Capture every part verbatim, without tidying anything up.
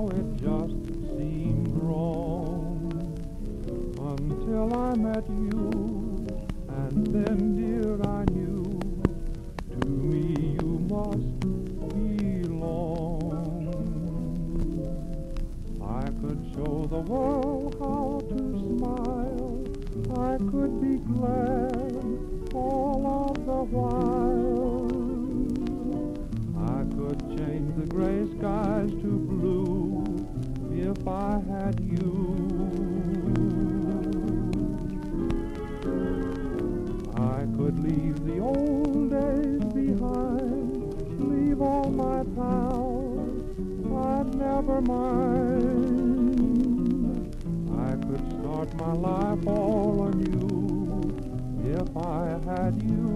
how it just seemed wrong until I met you, and then, dear, I knew to me you must belong. I could show the world how to smile, I could be glad all of the while. I could change the gray skies to blue if I had you. I could leave the old days behind, leave all my pals, I'd never mind. I could start my life all anew if I had you.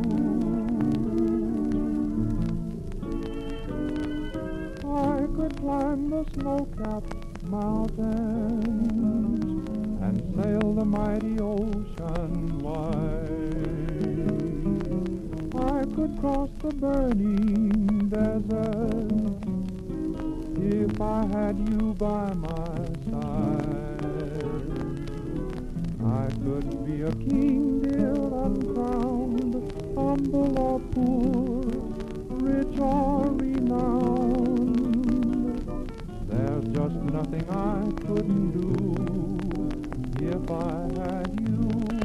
I could climb the snow-capped mountains and sail the mighty ocean wide. I could cross the burning desert if I had you by my side. I could be a king, dear, uncrowned, humble or poor, rich or renowned. There's just nothing I couldn't do if I had you.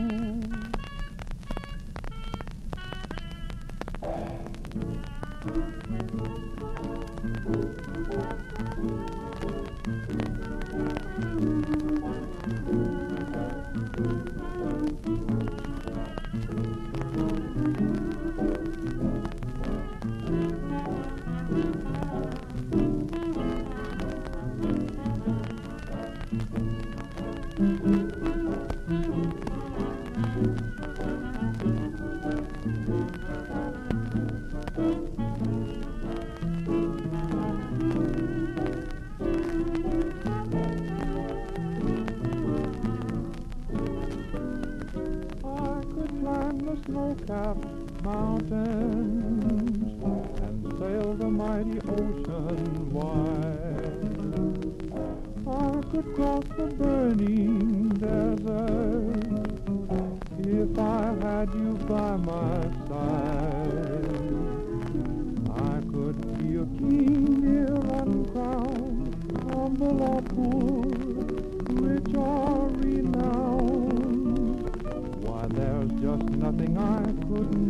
Snow-capped mountains and sail the mighty ocean wide. I could cross the burning desert if I had you by my side. I could be a king, dear, uncrowned, humble or poor, rich or renowned. Why, there's just nothing I couldn't